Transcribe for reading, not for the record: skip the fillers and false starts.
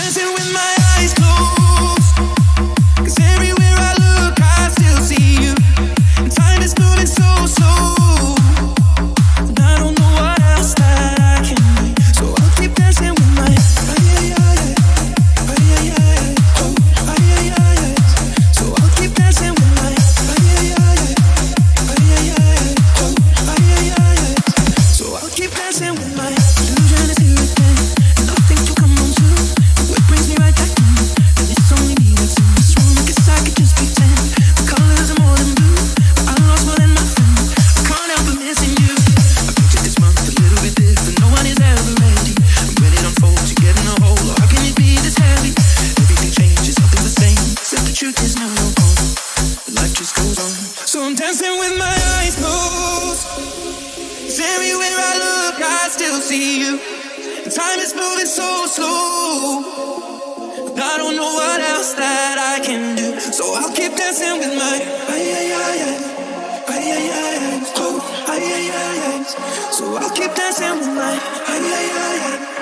dancing with my eyes closed, 'cause everywhere I look I still see you. And time is moving so slow, and I don't know what else that I can do. So I'll keep dancing with my so I'll keep dancing with my so I'll keep dancing with my illusion is here again, and nothing to come on to. What brings me right back in, and it's only me that's in this room. I guess I could just pretend the colors are more than blue, but I'm lost more than my friend. I can't help but missing you. I pictured this month a little bit different. No one is ever ready. And when it unfolds, you get in a hole. Or how can it be this heavy? Everything changes, nothing's the same, except the truth is never gone. Life just goes on. So I'm dancing with my eyes closed, 'cause everywhere I look I still see you. And time is moving so slow, and I don't know what else that I can do. So I'll keep dancing with my so I'll keep dancing with my